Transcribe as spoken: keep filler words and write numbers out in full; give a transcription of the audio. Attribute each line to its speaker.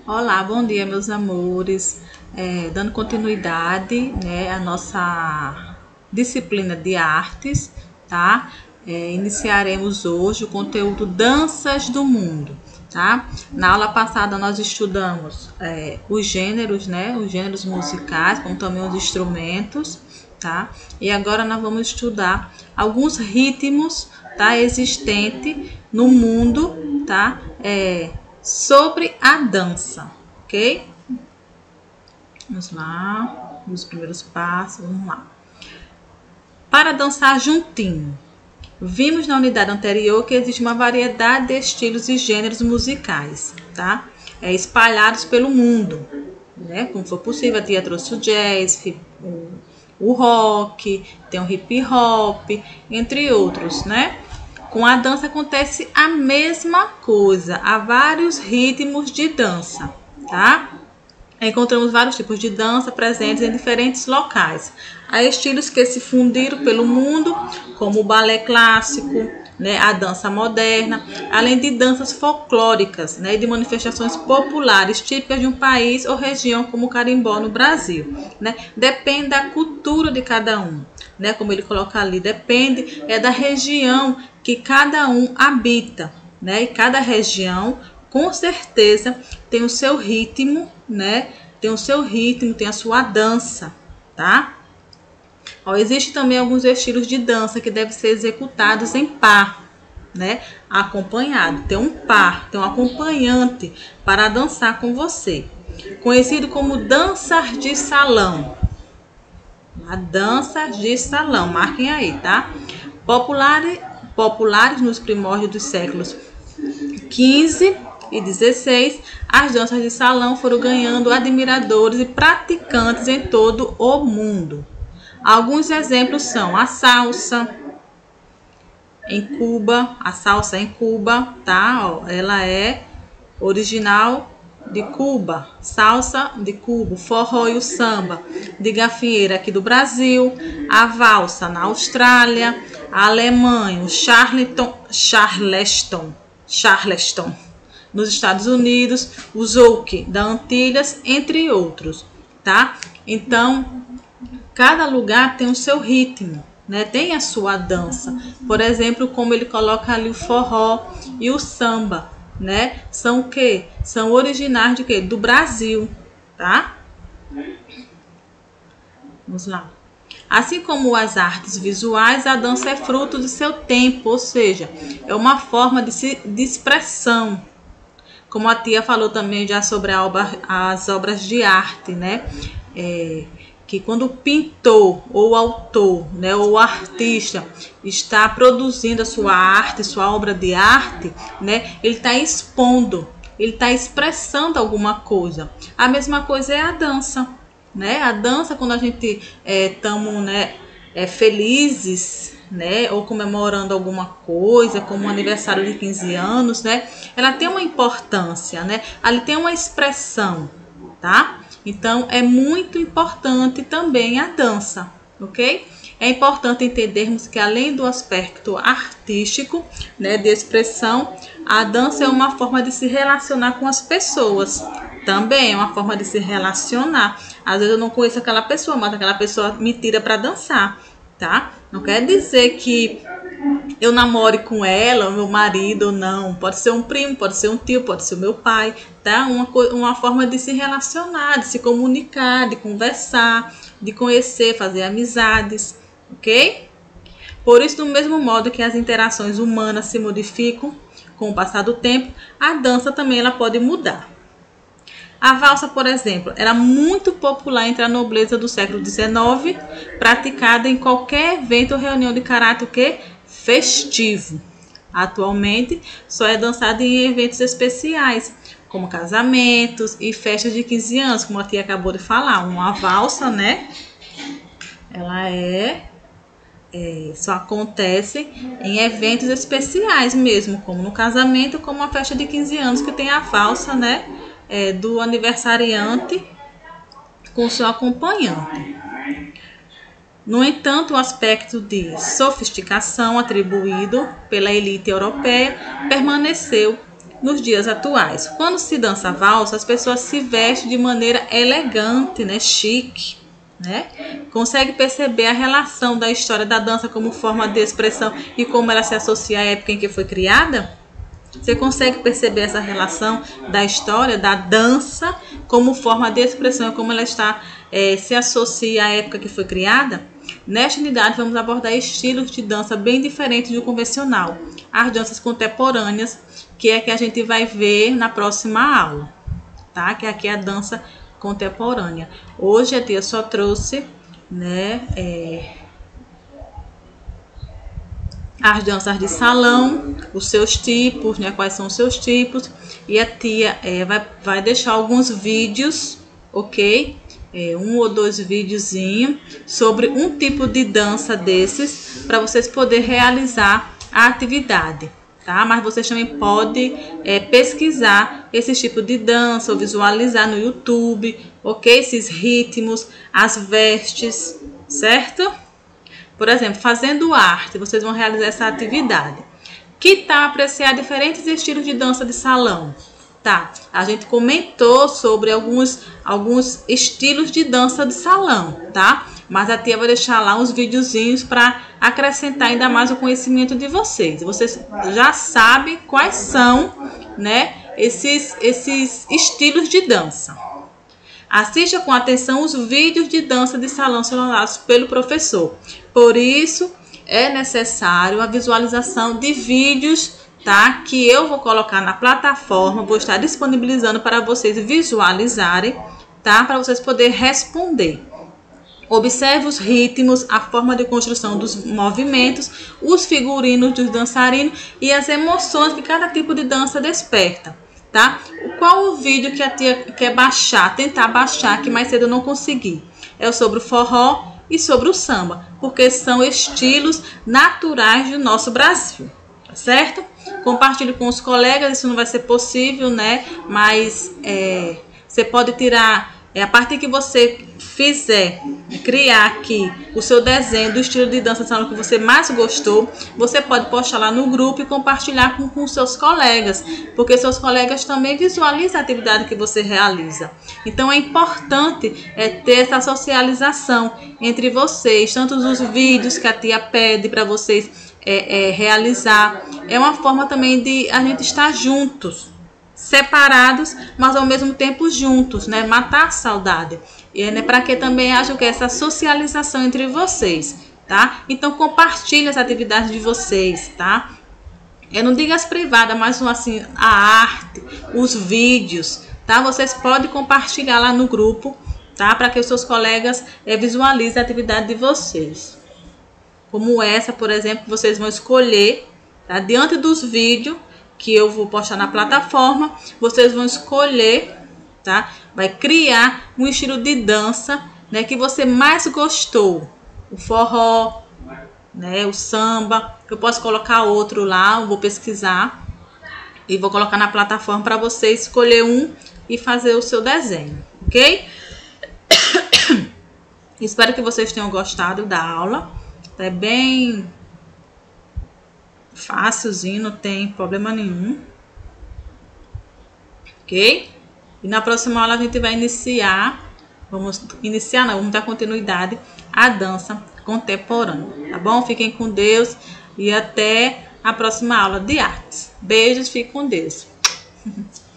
Speaker 1: Olá, bom dia, meus amores. É, dando continuidade, né, à nossa disciplina de artes, tá? É, iniciaremos hoje o conteúdo Danças do Mundo, tá? Na aula passada nós estudamos é, os gêneros, né, os gêneros musicais, como também os instrumentos, tá? E agora nós vamos estudar alguns ritmos, tá, existentes no mundo, tá? É, sobre a dança, ok? Vamos lá, os primeiros passos, vamos lá. Para dançar juntinho, vimos na unidade anterior que existe uma variedade de estilos e gêneros musicais, tá? É, espalhados pelo mundo, né? Como for possível, a tia trouxe o jazz, o, o rock, tem o hip hop, entre outros, né? Com a dança acontece a mesma coisa, há vários ritmos de dança, tá? Encontramos vários tipos de dança presentes em diferentes locais. Há estilos que se fundiram pelo mundo, como o balé clássico, né, a dança moderna, além de danças folclóricas, né, e de manifestações populares típicas de um país ou região, como o carimbó no Brasil, né? Depende da cultura de cada um, né, como ele coloca ali, depende é da região que cada um habita, né? E cada região, com certeza, tem o seu ritmo, né? Tem o seu ritmo, tem a sua dança, tá? Ó, existe também alguns estilos de dança que devem ser executados em par, né? Acompanhado. Tem um par, tem um acompanhante para dançar com você. Conhecido como danças de salão. A dança de salão, marquem aí, tá? Populares, populares nos primórdios dos séculos quinze e dezesseis, as danças de salão foram ganhando admiradores e praticantes em todo o mundo. Alguns exemplos são a salsa em Cuba, a salsa em Cuba, tá? Ó, ela é original de Cuba, salsa de Cuba, forró e o samba de gafieira aqui do Brasil, a valsa na Austrália, a Alemanha, o Charleston, Charleston, Charleston nos Estados Unidos, o zouk da Antilhas, entre outros, tá? Então, cada lugar tem o seu ritmo, né? Tem a sua dança. Por exemplo, como ele coloca ali o forró e o samba, né? São o quê? São originários de quê? Do Brasil, tá? Vamos lá. Assim como as artes visuais, a dança é fruto do seu tempo, ou seja, é uma forma de, se, de expressão. Como a tia falou também já sobre a obra, as obras de arte, né? É, que quando o pintor ou o autor, né, ou o artista está produzindo a sua arte, sua obra de arte, né, ele está expondo, ele está expressando alguma coisa. A mesma coisa é a dança, né? A dança, quando a gente estamos é, né, é, felizes, né, ou comemorando alguma coisa, como o aniversário de quinze anos, né, ela tem uma importância, né, ali tem uma expressão, tá? Então, é muito importante também a dança, ok? É importante entendermos que, além do aspecto artístico, né, de expressão, a dança é uma forma de se relacionar com as pessoas. Também é uma forma de se relacionar. Às vezes eu não conheço aquela pessoa, mas aquela pessoa me tira para dançar, tá? Não quer dizer que eu namore com ela, o meu marido ou não. Pode ser um primo, pode ser um tio, pode ser o meu pai, tá? Uma, uma forma de se relacionar, de se comunicar, de conversar, de conhecer, fazer amizades, ok? Por isso, do mesmo modo que as interações humanas se modificam com o passar do tempo, a dança também ela pode mudar. A valsa, por exemplo, era muito popular entre a nobreza do século dezenove, praticada em qualquer evento ou reunião de caráter o quê? Festivo. Atualmente, só é dançada em eventos especiais, como casamentos e festas de quinze anos, como a tia acabou de falar. Uma valsa, né? Ela é, é só acontece em eventos especiais mesmo, como no casamento, como a festa de quinze anos, que tem a valsa, né? É, do aniversariante com seu acompanhante. No entanto, o aspecto de sofisticação atribuído pela elite europeia permaneceu nos dias atuais. Quando se dança valsa, as pessoas se vestem de maneira elegante, né, chique, né? Consegue perceber a relação da história da dança como forma de expressão e como ela se associa à época em que foi criada? Você consegue perceber essa relação da história da dança como forma de expressão, como ela está é, se associa à época que foi criada? Nesta unidade vamos abordar estilos de dança bem diferentes do convencional, as danças contemporâneas, que é que a gente vai ver na próxima aula, tá? Que aqui é a dança contemporânea. Hoje a tia só trouxe, né, é, as danças de salão, os seus tipos, né? Quais são os seus tipos. E a tia é, vai, vai deixar alguns vídeos, ok? É, um ou dois videozinhos sobre um tipo de dança desses, para vocês poderem realizar a atividade, tá? Mas vocês também podem é, pesquisar esse tipo de dança ou visualizar no YouTube, ok? Esses ritmos, as vestes, certo? Por exemplo, fazendo arte, vocês vão realizar essa atividade. Que tal apreciar diferentes estilos de dança de salão? Tá, a gente comentou sobre alguns, alguns estilos de dança de salão, tá? Mas a tia vai deixar lá uns videozinhos para acrescentar ainda mais o conhecimento de vocês. Vocês já sabem quais são, né, esses, esses estilos de dança. Assista com atenção os vídeos de dança de salão selecionados pelo professor. Por isso, é necessário a visualização de vídeos, tá? Que eu vou colocar na plataforma, vou estar disponibilizando para vocês visualizarem, tá? Para vocês poderem responder. Observe os ritmos, a forma de construção dos movimentos, os figurinos dos dançarinos e as emoções que cada tipo de dança desperta. Tá? Qual o vídeo que a tia quer baixar, tentar baixar, que mais cedo eu não consegui? É sobre o forró e sobre o samba, porque são estilos naturais do nosso Brasil, tá certo? Compartilhe com os colegas, isso não vai ser possível, né? Mas é, você pode tirar, é, a partir que você fizer, criar aqui o seu desenho do estilo de dança salão que você mais gostou, você pode postar lá no grupo e compartilhar com, com seus colegas, porque seus colegas também visualizam a atividade que você realiza. Então é importante é, ter essa socialização entre vocês, tanto os vídeos que a tia pede para vocês é, é, realizar, é uma forma também de a gente estar juntos, separados, mas ao mesmo tempo juntos, né? Matar a saudade. E é, né, para que também haja o que? Essa socialização entre vocês, tá? Então compartilhe as atividades de vocês, tá? Eu não digo as privadas, mas assim, a arte, os vídeos, tá? Vocês podem compartilhar lá no grupo, tá? Para que os seus colegas é, visualizem a atividade de vocês. Como essa, por exemplo, vocês vão escolher, tá? Diante dos vídeos que eu vou postar na plataforma, vocês vão escolher, tá? Vai criar um estilo de dança, né, que você mais gostou. O forró, né, o samba. Eu posso colocar outro lá, eu vou pesquisar e vou colocar na plataforma para você escolher um e fazer o seu desenho, ok? Espero que vocês tenham gostado da aula. É bem fácilzinho, não tem problema nenhum, ok? E na próxima aula a gente vai iniciar, vamos iniciar não, vamos dar continuidade à dança contemporânea, tá bom? Fiquem com Deus e até a próxima aula de artes. Beijos, fiquem com Deus.